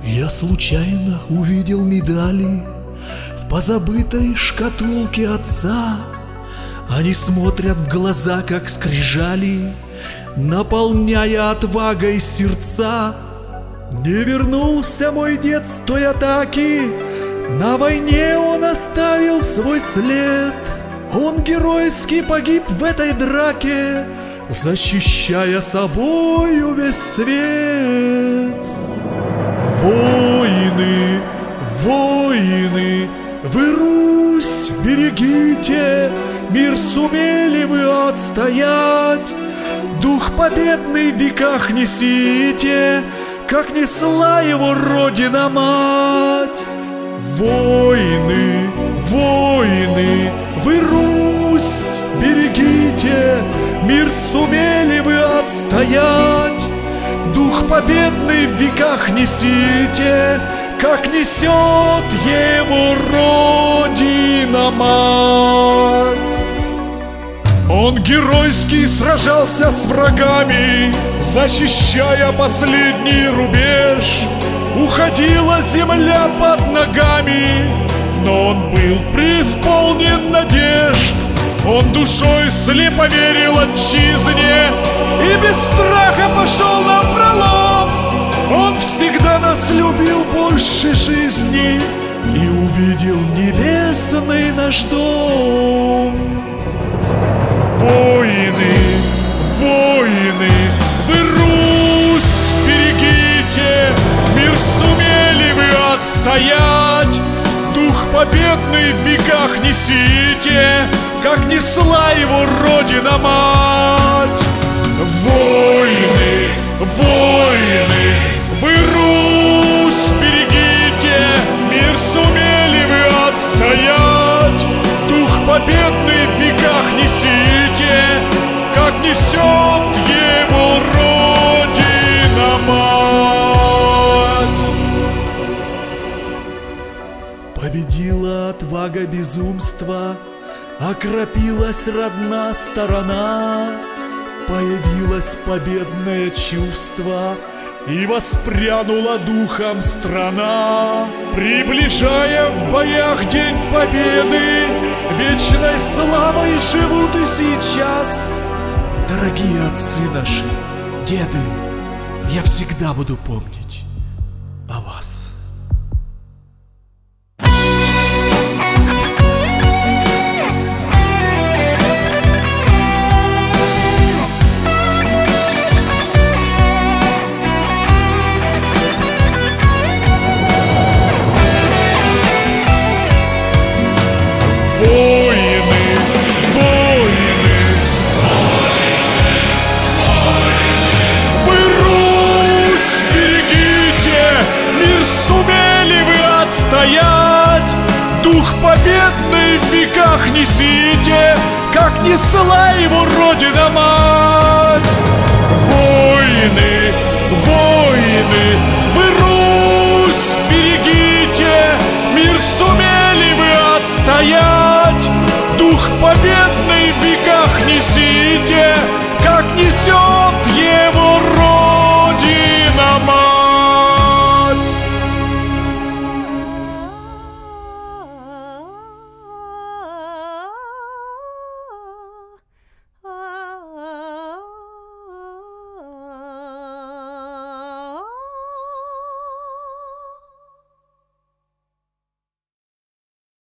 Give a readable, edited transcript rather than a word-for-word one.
Я случайно увидел медали в позабытой шкатулке отца. Они смотрят в глаза, как скрижали, наполняя отвагой сердца. Не вернулся мой дед с той атаки, на войне он оставил свой след. Он геройски погиб в этой драке, защищая собою весь свет. Воины, воины, вы, Русь, берегите, мир сумели вы отстоять. Дух победный в веках несите, как несла его Родина-мать. Воины, воины, вы, Русь, берегите, мир сумели вы отстоять. Дух победный в веках несите, как несет его Родина-мать. Он геройски сражался с врагами, защищая последний рубеж. Уходила земля под ногами, но он был преисполнен надежд. Он душой слепо верил отчизне и без страха пошел напролом. Он всегда нас любил больше жизни и увидел небесный наш дом. Воины, воины, вы, Русь, берегите, мир сумели вы отстоять. Дух победный в веках несите, как несла его Родина-мать. Воины, воины, вы, Русь, берегите, мир сумели вы отстоять. Дух победный в веках несите, как несет его Родина-мать. Победила отвага безумства, окропилась родна сторона. Появилось победное чувство, и воспрянула духом страна. Приближая в боях день победы, вечной славой живут и сейчас. Дорогие отцы наши, деды, я всегда буду помнить о вас. Дух победный в веках несите, как несла его Родина-мать. Воины, воины, вы, Русь, берегите, мир сумели вы отстоять. Дух победный